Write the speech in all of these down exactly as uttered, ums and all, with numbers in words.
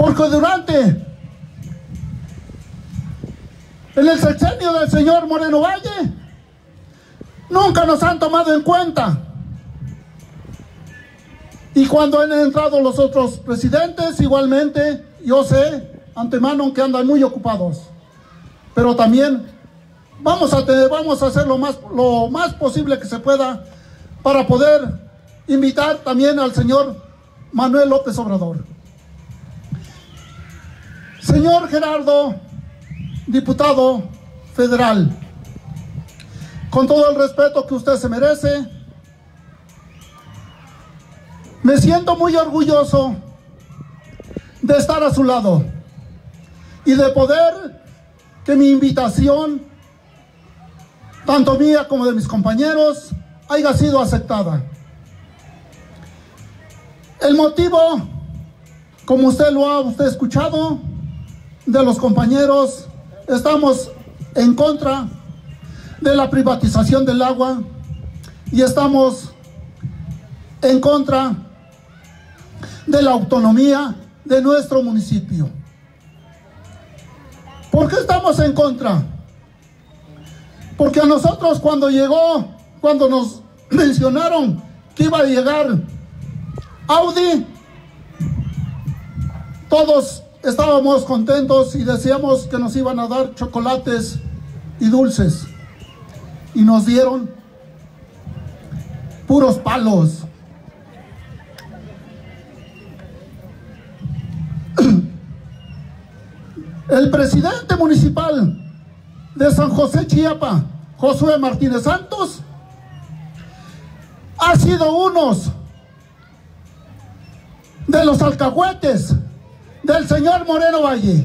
Porque durante en el sexenio del señor Moreno Valle nunca nos han tomado en cuenta. Y cuando han entrado los otros presidentes, igualmente, yo sé, antemano, que andan muy ocupados. Pero también vamos a, tener, vamos a hacer lo más, lo más posible que se pueda para poder invitar también al señor Manuel López Obrador. Señor Gerardo, diputado federal, con todo el respeto que usted se merece, me siento muy orgulloso de estar a su lado y de poder que mi invitación, tanto mía como de mis compañeros, haya sido aceptada. El motivo, como usted lo ha usted escuchado, de los compañeros, estamos en contra de la privatización del agua y estamos en contra de la autonomía de nuestro municipio. ¿Por qué estamos en contra? Porque a nosotros cuando llegó, cuando nos mencionaron que iba a llegar Audi, todos estábamos contentos y decíamos que nos iban a dar chocolates y dulces. Y nos dieron puros palos. El presidente municipal de San José Chiapa, Josué Martínez Santos, ha sido uno de los alcahuetes del señor Moreno Valle.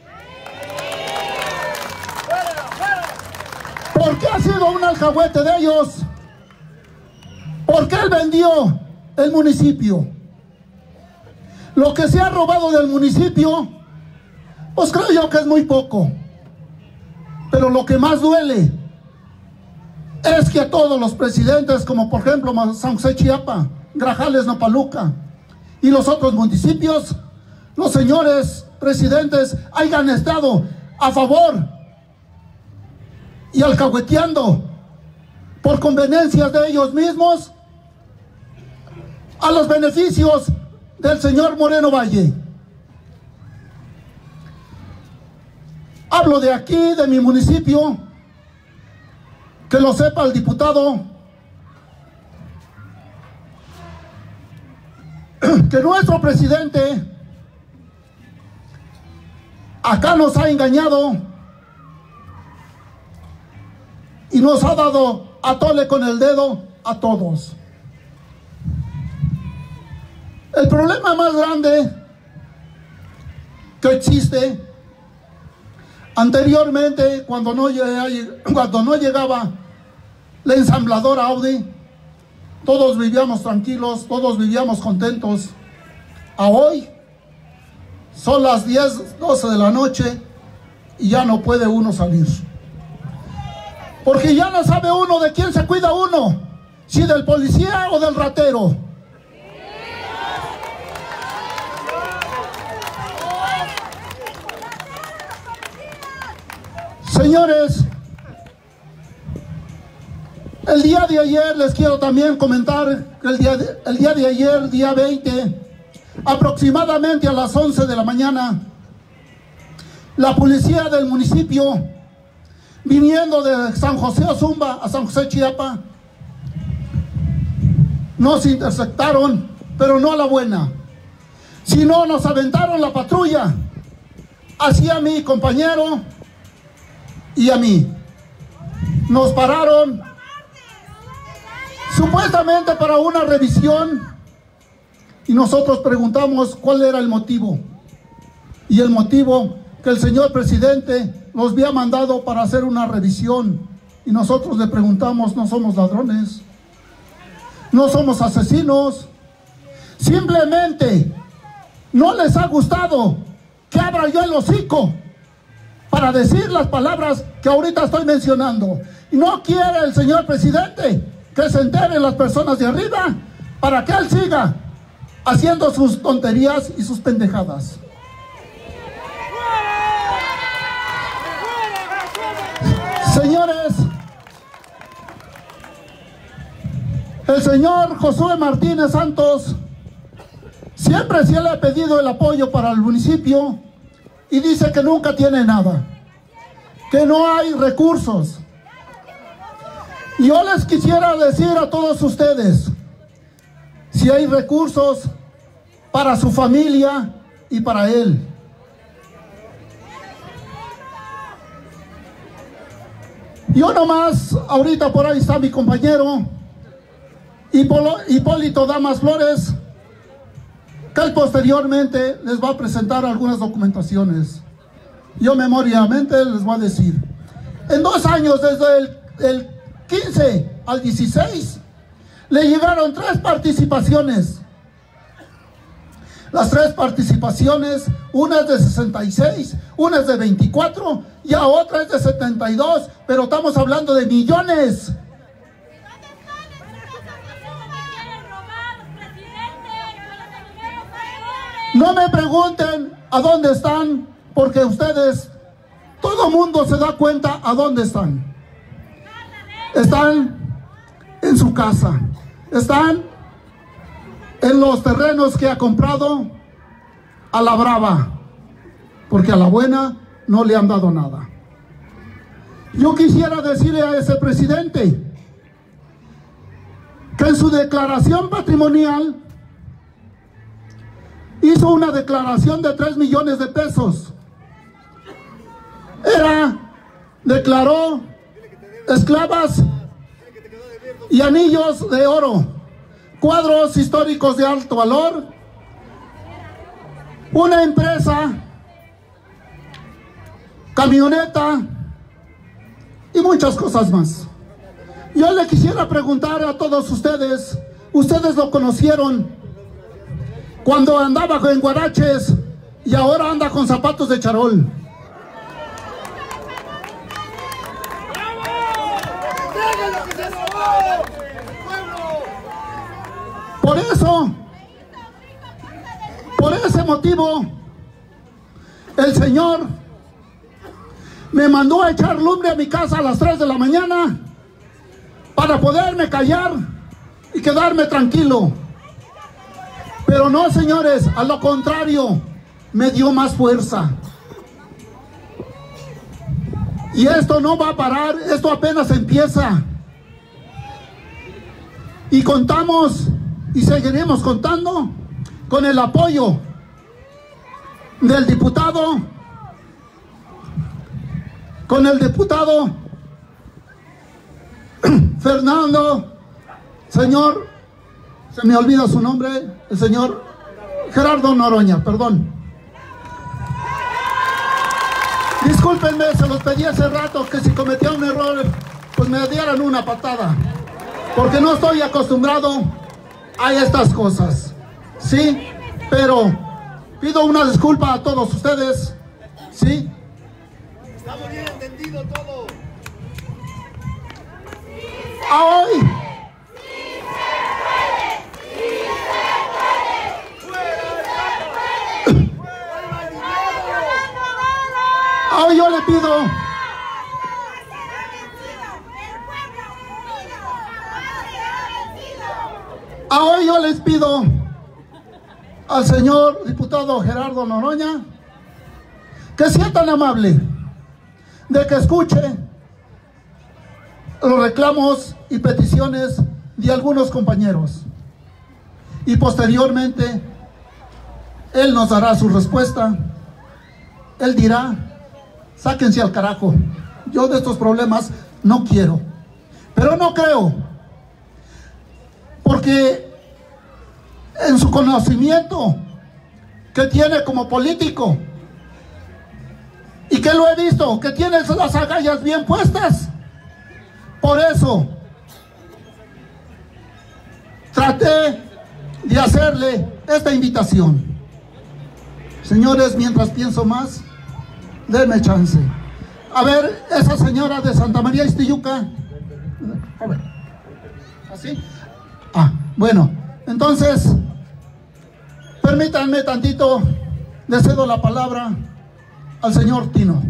¿Por qué ha sido un alcahuete de ellos? Porque él vendió el municipio. Lo que se ha robado del municipio, pues creo yo que es muy poco. Pero lo que más duele es que a todos los presidentes, como por ejemplo San José Chiapa, Grajales, Nopaluca y los otros municipios, los señores presidentes hayan estado a favor y alcahueteando por conveniencias de ellos mismos a los beneficios del señor Moreno Valle. Hablo de aquí, de mi municipio, que lo sepa el diputado, que nuestro presidente acá nos ha engañado y nos ha dado a tole con el dedo a todos. El problema más grande que existe anteriormente, cuando no, cuando no llegaba la ensambladora Audi, todos vivíamos tranquilos, todos vivíamos contentos. A hoy son las diez, doce de la noche y ya no puede uno salir. Porque ya no sabe uno de quién se cuida uno, si del policía o del ratero. Señores, el día de ayer les quiero también comentar que el día de, el día de ayer, día veinte, aproximadamente a las once de la mañana, la policía del municipio, viniendo de San José Ozumba a San José Chiapa, nos interceptaron, pero no a la buena, sino nos aventaron la patrulla hacia mi compañero y a mí. Nos pararon supuestamente para una revisión y nosotros preguntamos cuál era el motivo. Y el motivo, que el señor presidente nos había mandado para hacer una revisión. Y nosotros le preguntamos, no somos ladrones, no somos asesinos, simplemente no les ha gustado que abra yo el hocico para decir las palabras que ahorita estoy mencionando. Y no quiere el señor presidente que se enteren las personas de arriba para que él siga haciendo sus tonterías y sus pendejadas. El señor Josué Martínez Santos siempre se le ha pedido el apoyo para el municipio y dice que nunca tiene nada, que no hay recursos. Yo les quisiera decir a todos ustedes, si hay recursos para su familia y para él. Yo nomás, ahorita por ahí está mi compañero Hipólito Damas Flores, que él posteriormente les va a presentar algunas documentaciones. Yo memoriamente les voy a decir, en dos años, desde el, el quince al dieciséis, le llegaron tres participaciones. Las tres participaciones, una es de sesenta y seis, una es de veinticuatro y a otra es de setenta y dos, pero estamos hablando de millones. No me pregunten a dónde están, porque ustedes, todo mundo se da cuenta a dónde están. Están en su casa, están en los terrenos que ha comprado a la brava, porque a la buena no le han dado nada. Yo quisiera decirle a ese presidente que en su declaración patrimonial hizo una declaración de tres millones de pesos. Era, declaró esclavas y anillos de oro, cuadros históricos de alto valor, una empresa, camioneta y muchas cosas más. Yo le quisiera preguntar a todos ustedes, ustedes lo conocieron cuando andaba en guaraches y ahora anda con zapatos de charol. Por eso, por ese motivo, el Señor me mandó a echar lumbre a mi casa a las tres de la mañana para poderme callar y quedarme tranquilo. Pero no, señores, a lo contrario, me dio más fuerza. Y esto no va a parar, esto apenas empieza. Y contamos y seguiremos contando con el apoyo del diputado, con el diputado Fernando, señor, se me olvida su nombre, el señor Gerardo Noroña, perdón. Discúlpenme, se los pedí hace rato que si cometía un error, pues me dieran una patada, porque no estoy acostumbrado a estas cosas, ¿sí? Pero pido una disculpa a todos ustedes, ¿sí? Estamos bien entendido todo. A hoy, a hoy yo le pido a hoy yo les pido al señor diputado Gerardo Noroña que sea tan amable de que escuche los reclamos y peticiones de algunos compañeros y posteriormente él nos dará su respuesta. Él dirá: sáquense al carajo, yo de estos problemas no quiero. Pero no creo, porque en su conocimiento que tiene como político y que lo he visto, que tiene las agallas bien puestas, por eso traté de hacerle esta invitación. Señores, mientras pienso más, denme chance. A ver, esa señora de Santa María Ixtiyuca. A ver. ¿Así? Ah, bueno. Entonces, permítanme tantito, le cedo la palabra al señor Tino.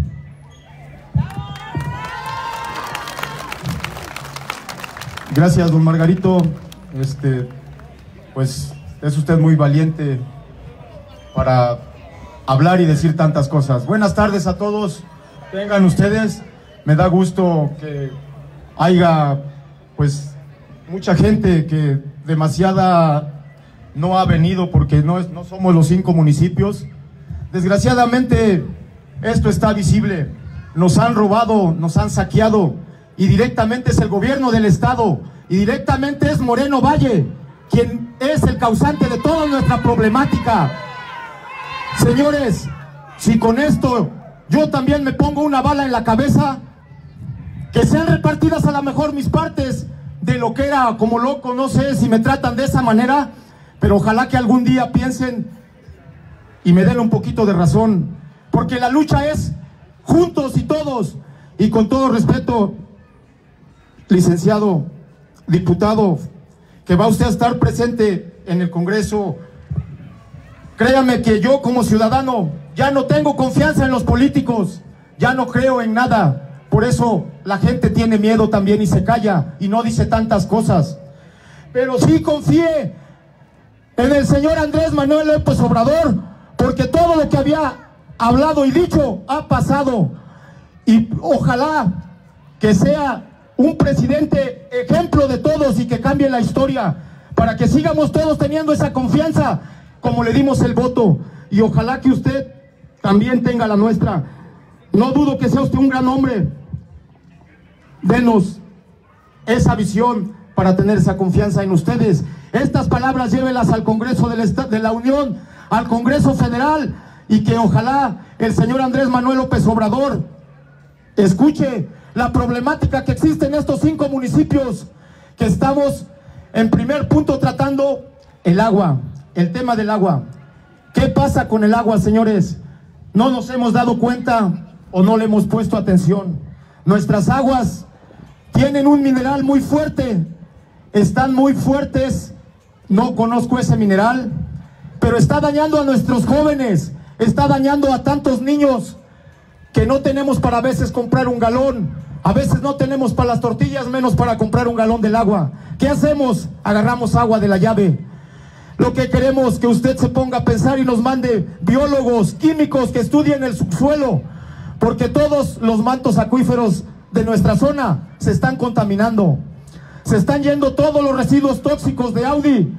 Gracias, don Margarito. este, pues es usted muy valiente para hablar y decir tantas cosas. Buenas tardes a todos, vengan ustedes, me da gusto que haya pues mucha gente, que demasiada no ha venido porque no, es, no somos los cinco municipios. Desgraciadamente esto está visible, nos han robado, nos han saqueado y directamente es el gobierno del estado y directamente es Moreno Valle quien es el causante de toda nuestra problemática. Señores, si con esto yo también me pongo una bala en la cabeza, que sean repartidas a lo mejor mis partes de lo que era como loco, no sé si me tratan de esa manera, pero ojalá que algún día piensen y me den un poquito de razón, porque la lucha es juntos y todos. Y con todo respeto, licenciado diputado, que va usted a estar presente en el Congreso, créame que yo como ciudadano ya no tengo confianza en los políticos, ya no creo en nada, por eso la gente tiene miedo también y se calla y no dice tantas cosas. Pero sí confíe en el señor Andrés Manuel López Obrador, porque todo lo que había hablado y dicho ha pasado, y ojalá que sea un presidente ejemplo de todos y que cambie la historia para que sigamos todos teniendo esa confianza como le dimos el voto, y ojalá que usted también tenga la nuestra. No dudo que sea usted un gran hombre, denos esa visión para tener esa confianza en ustedes. Estas palabras llévelas al Congreso del Estado, de la Unión, al Congreso Federal, y que ojalá el señor Andrés Manuel López Obrador escuche la problemática que existe en estos cinco municipios, que estamos en primer punto tratando el agua, el tema del agua. ¿Qué pasa con el agua, señores? No nos hemos dado cuenta o no le hemos puesto atención. Nuestras aguas tienen un mineral muy fuerte, están muy fuertes, no conozco ese mineral, pero está dañando a nuestros jóvenes, está dañando a tantos niños que no tenemos para a veces comprar un galón, a veces no tenemos para las tortillas, menos para comprar un galón del agua. ¿Qué hacemos? Agarramos agua de la llave. Lo que queremos que usted se ponga a pensar y nos mande biólogos, químicos que estudien el subsuelo, porque todos los mantos acuíferos de nuestra zona se están contaminando. Se están yendo todos los residuos tóxicos de Audi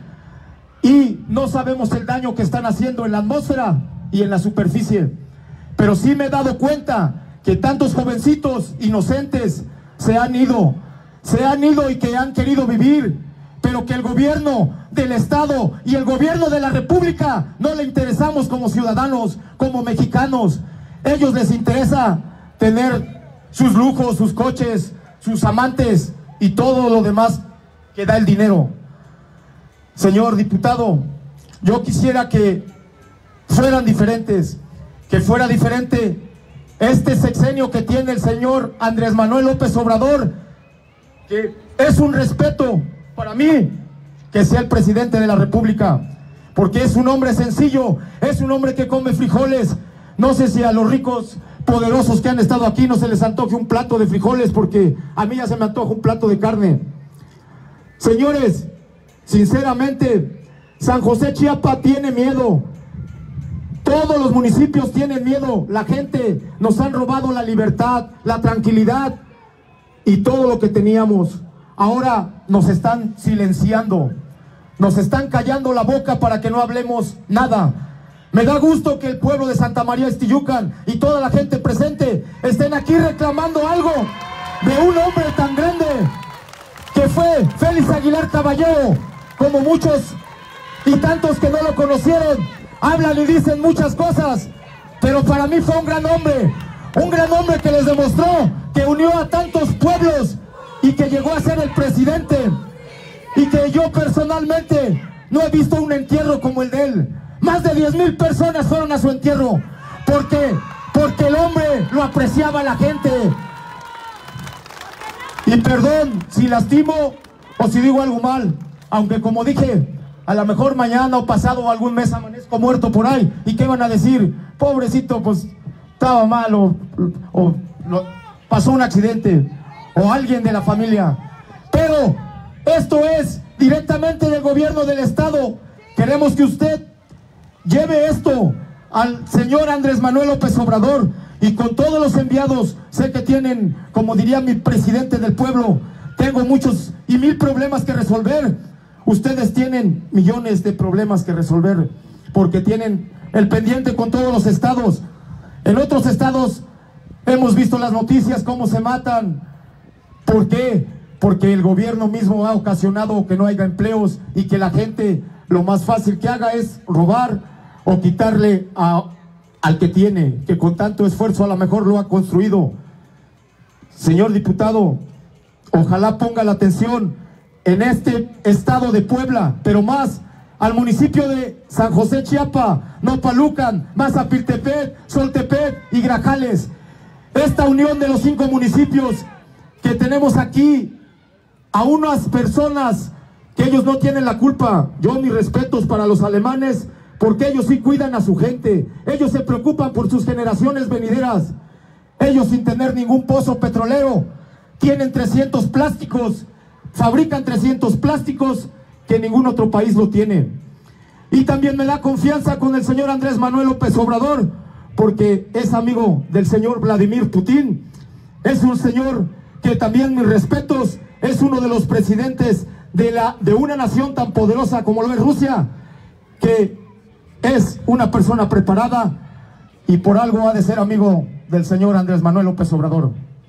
y no sabemos el daño que están haciendo en la atmósfera y en la superficie. Pero sí me he dado cuenta que tantos jovencitos inocentes se han ido, se han ido y que han querido vivir, pero que el gobierno del estado y el gobierno de la república no le interesamos como ciudadanos, como mexicanos. Ellos les interesa tener sus lujos, sus coches, sus amantes y todo lo demás que da el dinero. Señor diputado, yo quisiera que fueran diferentes, que fuera diferente este sexenio que tiene el señor Andrés Manuel López Obrador, que es un respeto para mí que sea el presidente de la república, porque es un hombre sencillo, es un hombre que come frijoles. No sé si a los ricos poderosos que han estado aquí no se les antoje un plato de frijoles, porque a mí ya se me antoja un plato de carne. Señores, sinceramente, San José Chiapa tiene miedo. Todos los municipios tienen miedo. La gente nos han robado la libertad, la tranquilidad y todo lo que teníamos. Ahora nos están silenciando, nos están callando la boca para que no hablemos nada. Me da gusto que el pueblo de Santa María Ixtiyucan y toda la gente presente estén aquí reclamando algo de un hombre tan grande que fue Félix Aguilar Caballero, como muchos y tantos que no lo conocieron hablan y dicen muchas cosas, pero para mí fue un gran hombre, un gran hombre que les demostró que unió a tantos pueblos y que llegó a ser el presidente, y que yo personalmente no he visto un entierro como el de él. Más de diez mil personas fueron a su entierro. ¿Por qué? Porque el hombre lo apreciaba a la gente. Y perdón si lastimo o si digo algo mal, aunque como dije, a lo mejor mañana o pasado o algún mes amanezco muerto por ahí. ¿Y qué van a decir? Pobrecito, pues estaba mal o, o lo, pasó un accidente o alguien de la familia. Pero esto es directamente del gobierno del estado. Queremos que usted lleve esto al señor Andrés Manuel López Obrador, y con todos los enviados. Sé que tienen, como diría mi presidente del pueblo, tengo muchos y mil problemas que resolver. Ustedes tienen millones de problemas que resolver, porque tienen el pendiente con todos los estados. En otros estados hemos visto las noticias, cómo se matan. ¿Por qué? Porque el gobierno mismo ha ocasionado que no haya empleos, y que la gente lo más fácil que haga es robar o quitarle a, al que tiene, que con tanto esfuerzo a lo mejor lo ha construido. Señor diputado, ojalá ponga la atención en este estado de Puebla, pero más al municipio de San José Chiapa, Nopalucan, Mazapiltepec, Soltepec y Grajales. Esta unión de los cinco municipios que tenemos aquí, a unas personas que ellos no tienen la culpa. Yo mis respetos para los alemanes, porque ellos sí cuidan a su gente, ellos se preocupan por sus generaciones venideras. Ellos, sin tener ningún pozo petrolero, tienen trescientos plásticos, fabrican trescientos plásticos que ningún otro país lo tiene. Y también me da confianza con el señor Andrés Manuel López Obrador, porque es amigo del señor Vladimir Putin. Es un señor que también, mis respetos, es uno de los presidentes de, la, de una nación tan poderosa como lo es Rusia, que es una persona preparada, y por algo ha de ser amigo del señor Andrés Manuel López Obrador.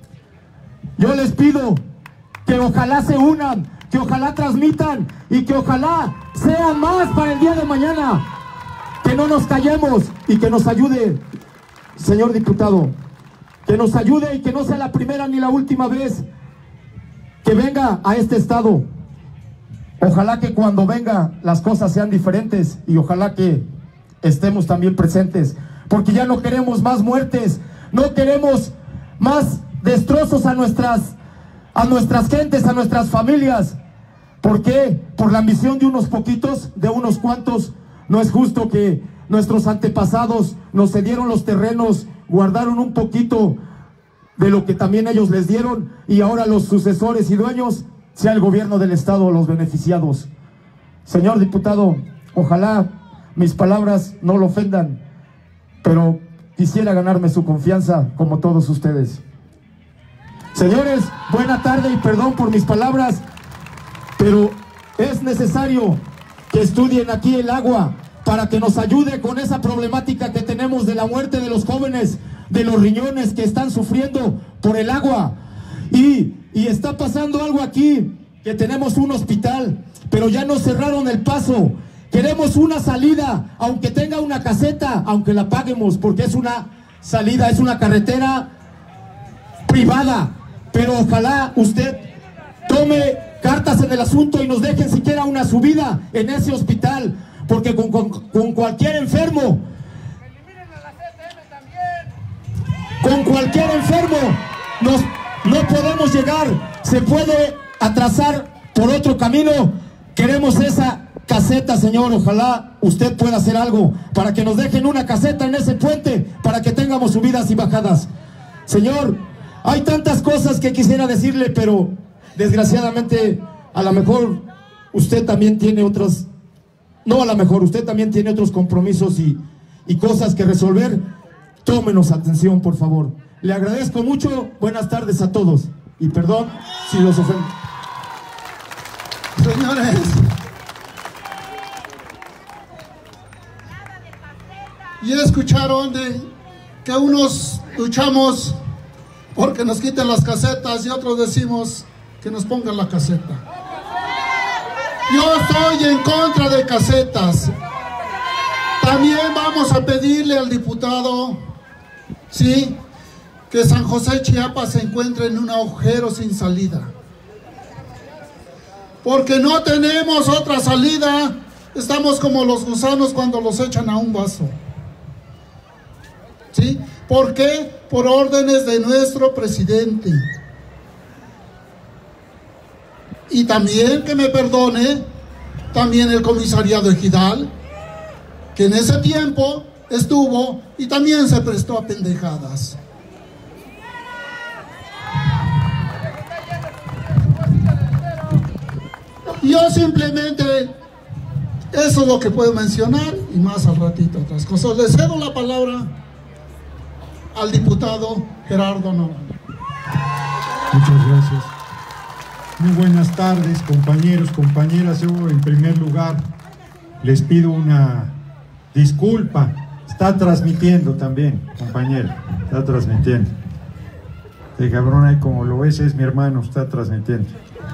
Yo les pido que ojalá se unan, que ojalá transmitan, y que ojalá sea más para el día de mañana, que no nos callemos, y que nos ayude, señor diputado, que nos ayude, y que no sea la primera ni la última vez que venga a este estado. Ojalá que cuando venga las cosas sean diferentes, y ojalá que estemos también presentes, porque ya no queremos más muertes, no queremos más destrozos a nuestras, a nuestras gentes, a nuestras familias. ¿Por qué? Por la ambición de unos poquitos, de unos cuantos. No es justo que nuestros antepasados nos cedieron los terrenos, guardaron un poquito de lo que también ellos les dieron, y ahora los sucesores y dueños sea el gobierno del estado los beneficiados. Señor diputado, ojalá mis palabras no lo ofendan, pero quisiera ganarme su confianza como todos ustedes. Señores, buena tarde, y perdón por mis palabras, pero es necesario que estudien aquí el agua para que nos ayude con esa problemática que tenemos de la muerte de los jóvenes, de los riñones que están sufriendo por el agua. Y, y está pasando algo aquí, que tenemos un hospital, pero ya nos cerraron el paso. Queremos una salida, aunque tenga una caseta, aunque la paguemos, porque es una salida, es una carretera privada. Pero ojalá usted tome cartas en el asunto y nos dejen siquiera una subida en ese hospital, porque con, con, con cualquier enfermo, con cualquier enfermo nos, no podemos llegar, se puede atrasar por otro camino. Queremos esa caseta, señor. Ojalá usted pueda hacer algo para que nos dejen una caseta en ese puente, para que tengamos subidas y bajadas. Señor, hay tantas cosas que quisiera decirle, pero desgraciadamente a lo mejor usted también tiene otras, no a lo mejor, usted también tiene otros compromisos y, y cosas que resolver. Tómenos atención, por favor. Le agradezco mucho. Buenas tardes a todos, y perdón si los ofendo. Señores, ya escucharon de que unos luchamos porque nos quiten las casetas y otros decimos que nos pongan la caseta. Yo estoy en contra de casetas. También vamos a pedirle al diputado, sí, que San José Chiapa se encuentre en un agujero sin salida, porque no tenemos otra salida. Estamos como los gusanos cuando los echan a un vaso. ¿Sí? ¿Por qué? Por órdenes de nuestro presidente. Y también, que me perdone, también el comisariado ejidal, que en ese tiempo estuvo y también se prestó a pendejadas. Yo simplemente, eso es lo que puedo mencionar y más al ratito otras cosas. Le cedo la palabra al diputado Gerardo Navarro. Muchas gracias. Muy buenas tardes, compañeros, compañeras. Yo, en primer lugar, les pido una disculpa. Está transmitiendo también, compañero. Está transmitiendo. El cabrón ahí, como lo ves, es mi hermano, está transmitiendo.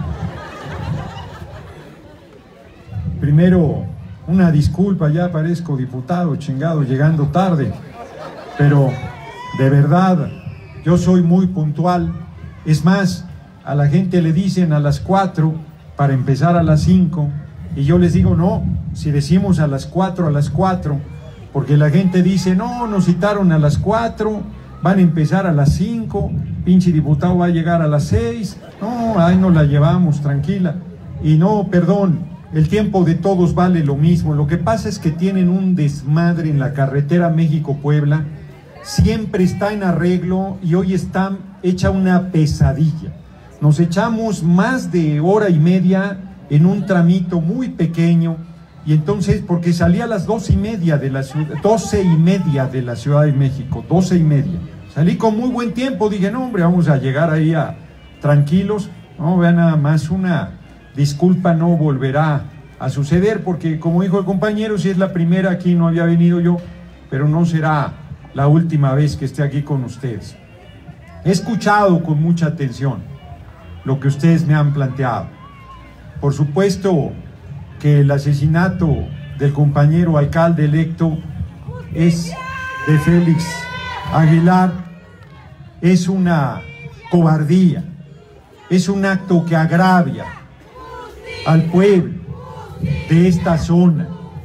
Primero, una disculpa, ya parezco diputado, chingado, llegando tarde. Pero, de verdad, yo soy muy puntual. Es más, a la gente le dicen a las cuatro para empezar a las cinco. Y yo les digo, no, si decimos a las cuatro, a las cuatro. Porque la gente dice, no, nos citaron a las cuatro, van a empezar a las cinco, pinche diputado va a llegar a las seis. No, ahí nos la llevamos, tranquila. Y no, perdón, el tiempo de todos vale lo mismo. Lo que pasa es que tienen un desmadre en la carretera México-Puebla. Siempre está en arreglo y hoy está hecha una pesadilla. Nos echamos más de hora y media en un tramito muy pequeño, y entonces, porque salí a las doce y media de la ciudad, doce y media de la Ciudad de México, doce y media. Salí con muy buen tiempo, dije, no hombre, vamos a llegar ahí a tranquilos. No, vean, nada más, una disculpa no volverá a suceder, porque como dijo el compañero, si es la primera, aquí no había venido yo, pero no será la última vez que esté aquí con ustedes. He escuchado con mucha atención lo que ustedes me han planteado. Por supuesto que el asesinato del compañero alcalde electo es de Félix Aguilar, es una cobardía, es un acto que agravia al pueblo de esta zona,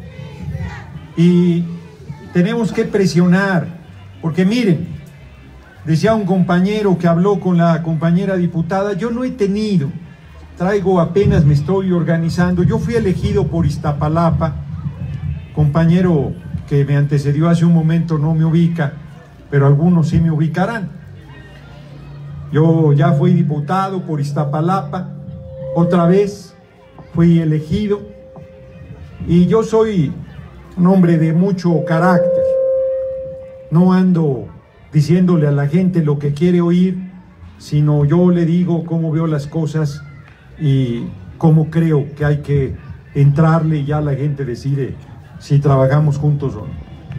y tenemos que presionar, porque miren, decía un compañero que habló con la compañera diputada, yo no he tenido, traigo apenas, me estoy organizando, yo fui elegido por Iztapalapa, compañero que me antecedió hace un momento no me ubica, pero algunos sí me ubicarán. Yo ya fui diputado por Iztapalapa, otra vez fui elegido, y yo soy un hombre de mucho carácter, no ando diciéndole a la gente lo que quiere oír, sino yo le digo cómo veo las cosas y cómo creo que hay que entrarle, y ya la gente decide si trabajamos juntos o no.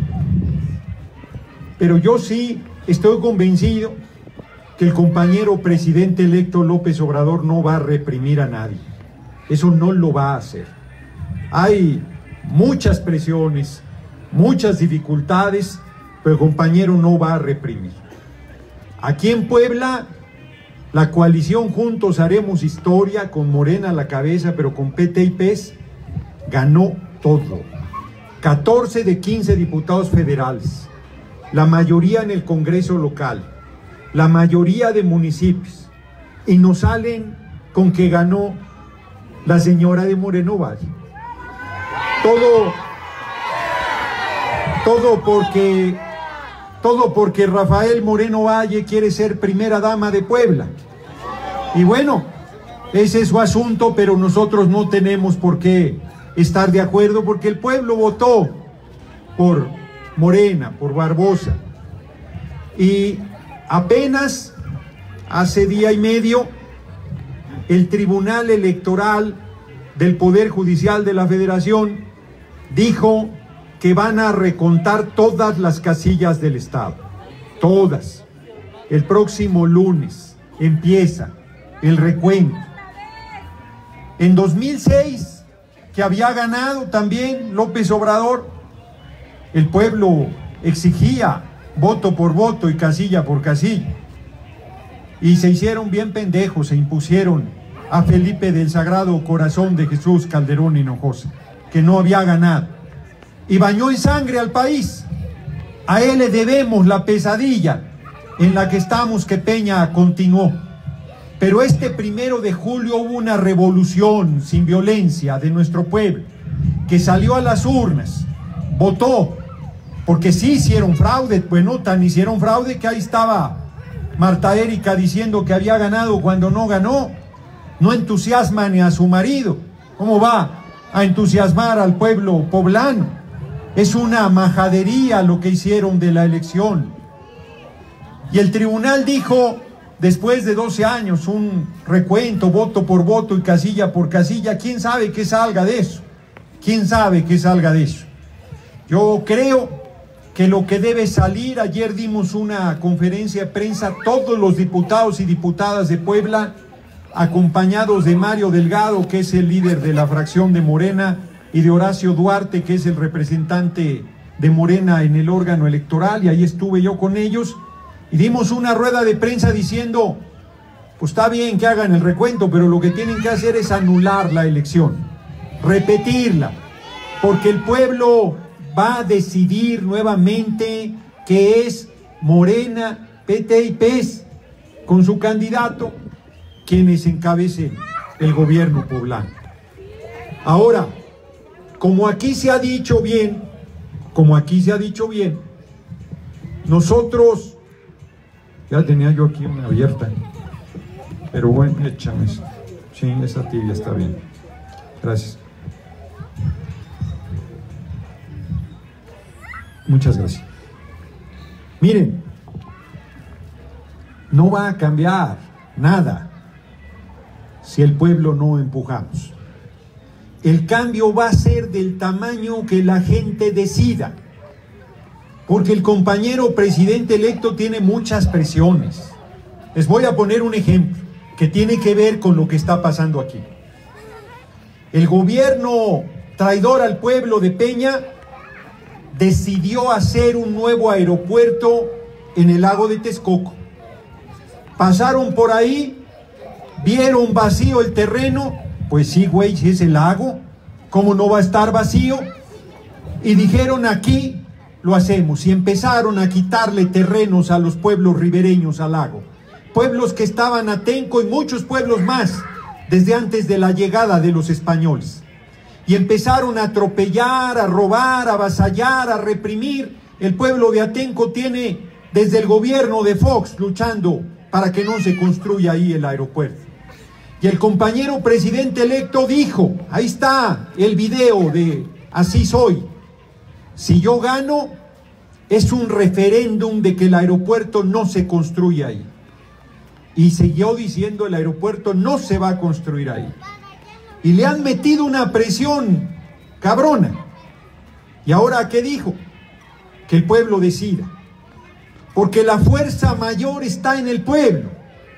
Pero yo sí estoy convencido que el compañero presidente electo López Obrador no va a reprimir a nadie. Eso no lo va a hacer. Hay muchas presiones, muchas dificultades, pero el compañero no va a reprimir. Aquí en Puebla, la coalición Juntos Haremos Historia, con Morena a la cabeza, pero con P T y P E S, ganó todo. catorce de quince diputados federales, la mayoría en el Congreso local, la mayoría de municipios, y nos salen con que ganó la señora de Moreno Valle. Todo, todo porque, todo porque Rafael Moreno Valle quiere ser primera dama de Puebla. Y bueno, ese es su asunto, pero nosotros no tenemos por qué estar de acuerdo, porque el pueblo votó por Morena, por Barbosa. Y apenas hace día y medio, el Tribunal Electoral del Poder Judicial de la Federación dijo que van a recontar todas las casillas del Estado, todas. El próximo lunes empieza el recuento. En dos mil seis, que había ganado también López Obrador, el pueblo exigía voto por voto y casilla por casilla, y se hicieron bien pendejos, se impusieron a Felipe del Sagrado Corazón de Jesús Calderón Hinojosa, que no había ganado, y bañó en sangre al país. A él le debemos la pesadilla en la que estamos, que Peña continuó. Pero este primero de julio hubo una revolución sin violencia de nuestro pueblo, que salió a las urnas, votó, porque sí hicieron fraude. Bueno, tan hicieron fraude que ahí estaba Marta Erika diciendo que había ganado cuando no ganó. No entusiasma ni a su marido. ¿Cómo va a entusiasmar al pueblo poblano? Es una majadería lo que hicieron de la elección. Y el tribunal dijo, después de doce años, un recuento, voto por voto y casilla por casilla, ¿quién sabe qué salga de eso? ¿Quién sabe qué salga de eso? Yo creo que lo que debe salir, ayer dimos una conferencia de prensa, todos los diputados y diputadas de Puebla, acompañados de Mario Delgado, que es el líder de la fracción de Morena, y de Horacio Duarte, que es el representante de Morena en el órgano electoral, y ahí estuve yo con ellos, y dimos una rueda de prensa diciendo, pues está bien que hagan el recuento, pero lo que tienen que hacer es anular la elección, repetirla, porque el pueblo va a decidir nuevamente que es Morena, P T y P E S, con su candidato, quienes encabecen el gobierno poblano. Ahora, como aquí se ha dicho bien, como aquí se ha dicho bien, nosotros, ya tenía yo aquí una abierta, pero bueno, échame eso. Sí, esa tibia está bien. Gracias. Muchas gracias. Miren, no va a cambiar nada si el pueblo no empujamos. El cambio va a ser del tamaño que la gente decida, porque el compañero presidente electo tiene muchas presiones. Les voy a poner un ejemplo que tiene que ver con lo que está pasando aquí. El gobierno traidor al pueblo de Peña decidió hacer un nuevo aeropuerto en el lago de Texcoco. Pasaron por ahí, vieron vacío el terreno, pues sí, güey, si es el lago, ¿cómo no va a estar vacío? Y dijeron, aquí lo hacemos, y empezaron a quitarle terrenos a los pueblos ribereños al lago, pueblos que estaban a Tenco y muchos pueblos más, desde antes de la llegada de los españoles. Y empezaron a atropellar, a robar, a avasallar, a reprimir. El pueblo de Atenco tiene desde el gobierno de Fox luchando para que no se construya ahí el aeropuerto. Y el compañero presidente electo dijo, ahí está el video de Así Soy, si yo gano, es un referéndum de que el aeropuerto no se construye ahí. Y siguió diciendo, el aeropuerto no se va a construir ahí. Y le han metido una presión cabrona. ¿Y ahora qué dijo? Que el pueblo decida. Porque la fuerza mayor está en el pueblo.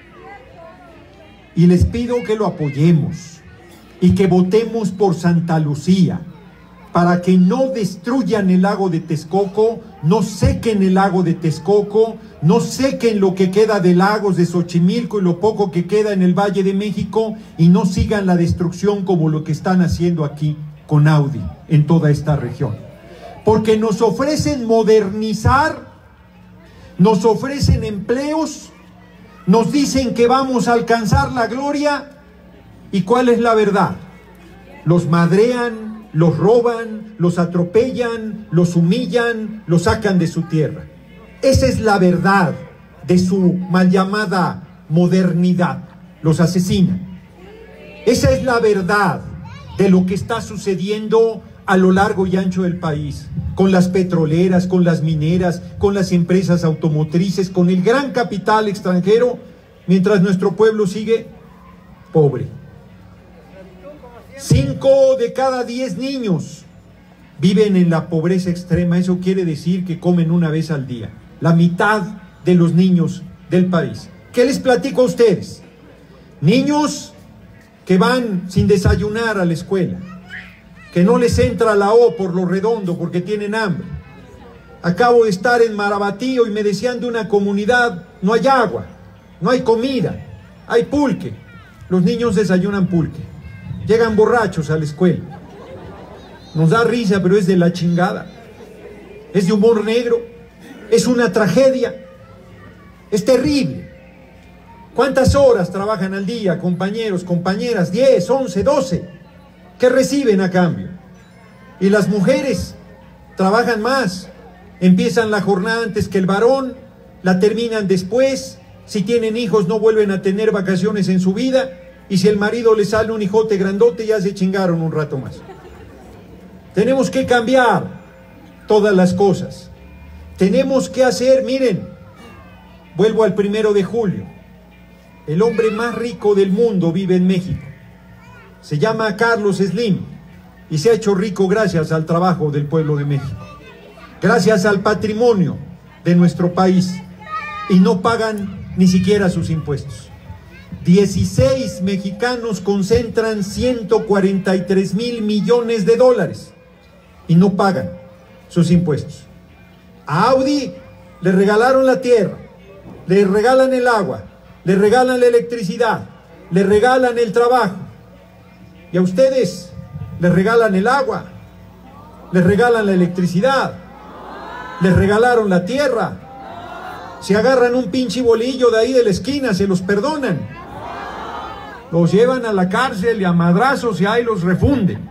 Y les pido que lo apoyemos y que votemos por Santa Lucía, para que no destruyan el lago de Texcoco, no sequen el lago de Texcoco, no sequen lo que queda de lagos de Xochimilco y lo poco que queda en el Valle de México, y no sigan la destrucción como lo que están haciendo aquí con Audi en toda esta región. Porque nos ofrecen modernizar, nos ofrecen empleos, nos dicen que vamos a alcanzar la gloria, ¿y cuál es la verdad? Los madrean, los roban, los atropellan, los humillan, los sacan de su tierra. Esa es la verdad de su mal llamada modernidad. Los asesinan. Esa es la verdad de lo que está sucediendo a lo largo y ancho del país, con las petroleras, con las mineras, con las empresas automotrices, con el gran capital extranjero, mientras nuestro pueblo sigue pobre. Cinco de cada diez niños viven en la pobreza extrema. Eso quiere decir que comen una vez al día. La mitad de los niños del país. ¿Qué les platico a ustedes? Niños que van sin desayunar a la escuela, que no les entra la O por lo redondo porque tienen hambre. Acabo de estar en Marabatío y me decían de una comunidad, no hay agua, no hay comida, hay pulque. Los niños desayunan pulque. Llegan borrachos a la escuela. Nos da risa, pero es de la chingada. Es de humor negro. Es una tragedia. Es terrible. ¿Cuántas horas trabajan al día, compañeros, compañeras? diez, once, doce. ¿Qué reciben a cambio? Y las mujeres trabajan más. Empiezan la jornada antes que el varón, la terminan después. Si tienen hijos no vuelven a tener vacaciones en su vida. y si el marido le sale un hijote grandote, ya se chingaron un rato más. Tenemos que cambiar todas las cosas. Tenemos que hacer, miren, vuelvo al primero de julio. El hombre más rico del mundo vive en México. Se llama Carlos Slim y se ha hecho rico gracias al trabajo del pueblo de México, gracias al patrimonio de nuestro país, y no pagan ni siquiera sus impuestos. dieciséis mexicanos concentran ciento cuarenta y tres mil millones de dólares y no pagan sus impuestos. A Audi le regalaron la tierra, le regalan el agua, le regalan la electricidad, le regalan el trabajo, y a ustedes les regalan el agua, les regalan la electricidad, les regalaron la tierra. Si agarran un pinche bolillo de ahí de la esquina, se los perdonan, los llevan a la cárcel y a madrazos y ahí los refunden.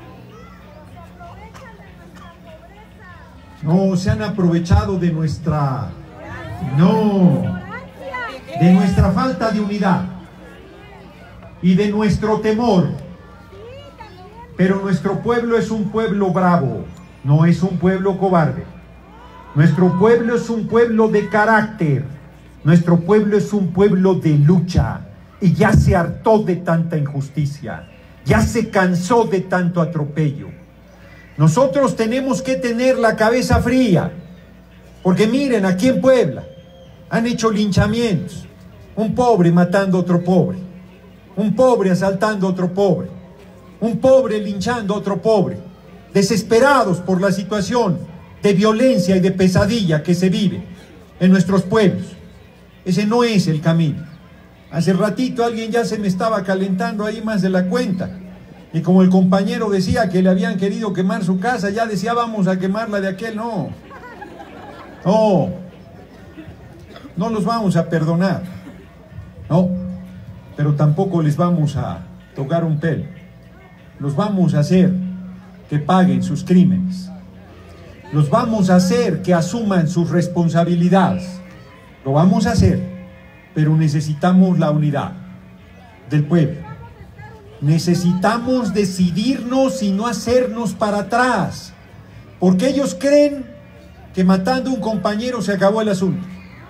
No, se han aprovechado de nuestra, no, de nuestra falta de unidad y de nuestro temor. Pero nuestro pueblo es un pueblo bravo, no es un pueblo cobarde. Nuestro pueblo es un pueblo de carácter. Nuestro pueblo es un pueblo de lucha, y ya se hartó de tanta injusticia, ya se cansó de tanto atropello. Nosotros tenemos que tener la cabeza fría, porque miren, aquí en Puebla han hecho linchamientos, un pobre matando a otro pobre, un pobre asaltando a otro pobre, un pobre linchando a otro pobre, desesperados por la situación de violencia y de pesadilla que se vive en nuestros pueblos. Ese no es el camino. Hace ratito alguien ya se me estaba calentando ahí más de la cuenta, y como el compañero decía que le habían querido quemar su casa, ya decía vamos a quemarla de aquel. No, no, no los vamos a perdonar, no, pero tampoco les vamos a tocar un pelo. Los vamos a hacer que paguen sus crímenes, los vamos a hacer que asuman sus responsabilidades, lo vamos a hacer, pero necesitamos la unidad del pueblo. Necesitamos decidirnos y no hacernos para atrás, porque ellos creen que matando a un compañero se acabó el asunto.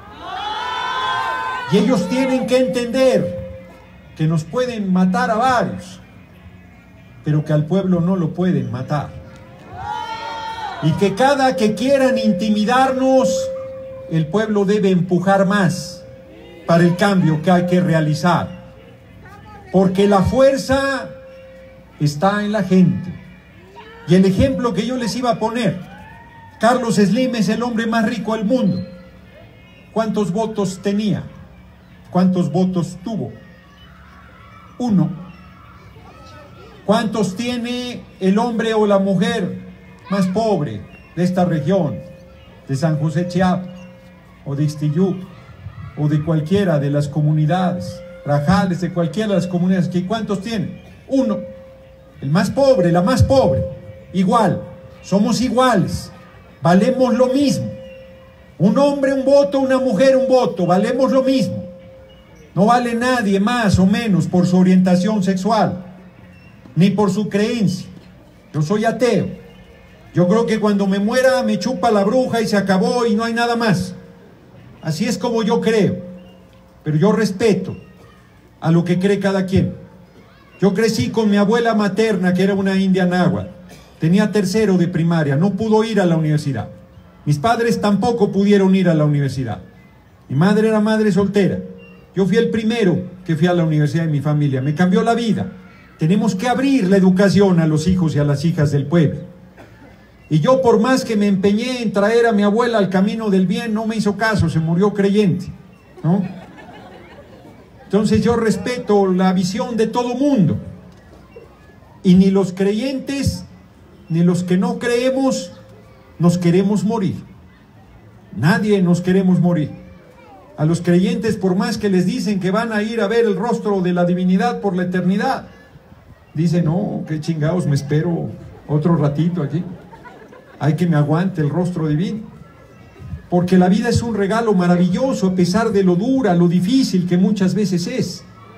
Y ellos tienen que entender que nos pueden matar a varios, pero que al pueblo no lo pueden matar. Y que cada que quieran intimidarnos, el pueblo debe empujar más para el cambio que hay que realizar. Porque la fuerza está en la gente. Y el ejemplo que yo les iba a poner, Carlos Slim es el hombre más rico del mundo. ¿Cuántos votos tenía? ¿Cuántos votos tuvo? Uno. ¿Cuántos tiene el hombre o la mujer más pobre de esta región, de San José Chiapas, o de Ixtiyuc, o de cualquiera de las comunidades, Rajales, de cualquiera de las comunidades? ¿Cuántos tienen? Uno. El más pobre, la más pobre. Igual, somos iguales, valemos lo mismo. Un hombre un voto, una mujer un voto, valemos lo mismo. No vale nadie más o menos por su orientación sexual, ni por su creencia. Yo soy ateo. Yo creo que cuando me muera me chupa la bruja y se acabó y no hay nada más. Así es como yo creo. Pero yo respeto a lo que cree cada quien. Yo crecí con mi abuela materna, que era una india náhuatl. Tenía tercero de primaria, no pudo ir a la universidad. Mis padres tampoco pudieron ir a la universidad. Mi madre era madre soltera. Yo fui el primero que fui a la universidad de mi familia. Me cambió la vida. Tenemos que abrir la educación a los hijos y a las hijas del pueblo. Y yo, por más que me empeñé en traer a mi abuela al camino del bien, no me hizo caso, se murió creyente, ¿no? Entonces yo respeto la visión de todo mundo. Y ni los creyentes, ni los que no creemos, nos queremos morir. Nadie nos queremos morir. A los creyentes, por más que les dicen que van a ir a ver el rostro de la divinidad por la eternidad, dicen, no, qué chingados, me espero otro ratito aquí. Hay que me aguante el rostro divino. Porque la vida es un regalo maravilloso, a pesar de lo dura, lo difícil que muchas veces es.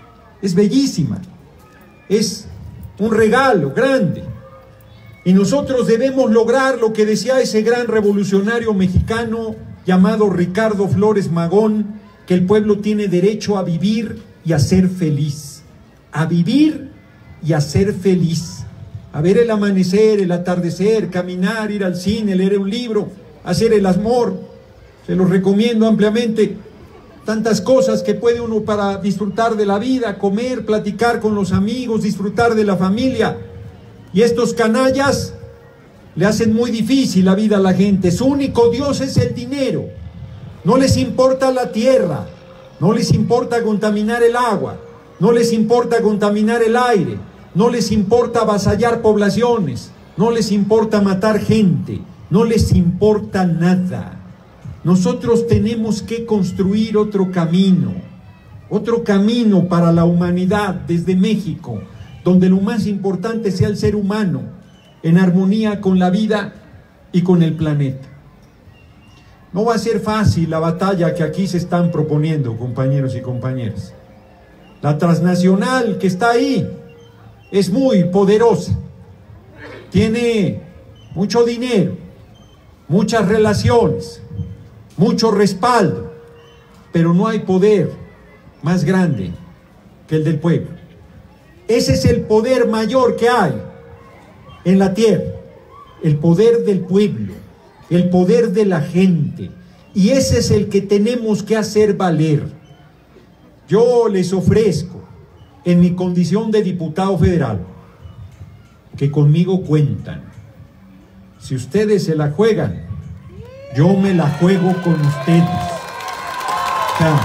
es bellísima, es un regalo grande. Y nosotros debemos lograr lo que decía ese gran revolucionario mexicano llamado Ricardo Flores Magón, que el pueblo tiene derecho a vivir y a ser feliz. A vivir y a ser feliz. A ver el amanecer, el atardecer, caminar, ir al cine, leer un libro, hacer el amor. Se los recomiendo ampliamente. Tantas cosas que puede uno para disfrutar de la vida, comer, platicar con los amigos, disfrutar de la familia. Y estos canallas le hacen muy difícil la vida a la gente. Su único Dios es el dinero. No les importa la tierra, no les importa contaminar el agua, no les importa contaminar el aire, no les importa avasallar poblaciones, no les importa matar gente, no les importa nada. Nosotros tenemos que construir otro camino, otro camino para la humanidad desde México, donde lo más importante sea el ser humano, en armonía con la vida y con el planeta. No va a ser fácil la batalla que aquí se están proponiendo, compañeros y compañeras. La transnacional que está ahí es muy poderosa, tiene mucho dinero, muchas relaciones, mucho respaldo, pero no hay poder más grande que el del pueblo. Ese es el poder mayor que hay en la tierra, el poder del pueblo, el poder de la gente, y ese es el que tenemos que hacer valer. Yo les ofrezco, en mi condición de diputado federal, que conmigo cuentan. Si ustedes se la juegan, yo me la juego con ustedes. O sea,